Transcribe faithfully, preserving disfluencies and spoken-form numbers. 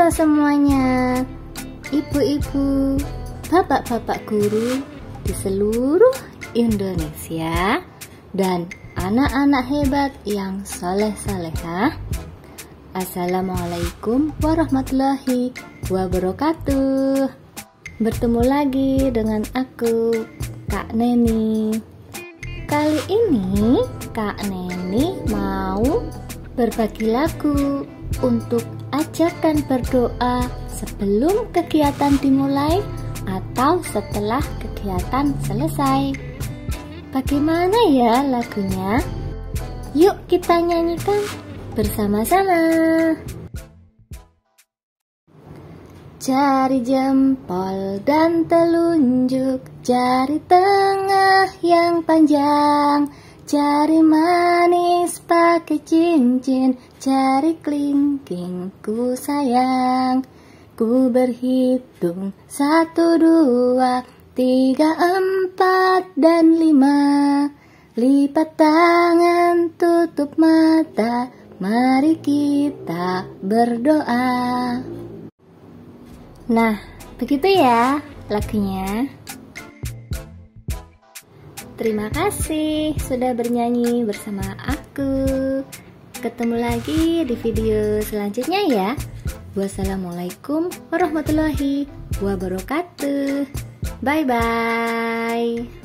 Halo semuanya, ibu-ibu, bapak-bapak guru di seluruh Indonesia dan anak-anak hebat yang soleh-solehah. Assalamualaikum warahmatullahi wabarakatuh. Bertemu lagi dengan aku, Kak Neni. Kali ini Kak Neni mau berbagi lagu untuk ajakan berdoa sebelum kegiatan dimulai atau setelah kegiatan selesai. Bagaimana ya lagunya? Yuk kita nyanyikan bersama-sama. Jari jempol dan telunjuk, jari tengah yang panjang, jari manis pakai cincin, jari kelingking ku sayang. Ku berhitung satu, dua, tiga, empat, dan lima. Lipat tangan, tutup mata, mari kita berdoa. Nah, begitu ya lagunya. Terima kasih sudah bernyanyi bersama aku. Ketemu lagi di video selanjutnya ya. Wassalamualaikum warahmatullahi wabarakatuh. Bye bye.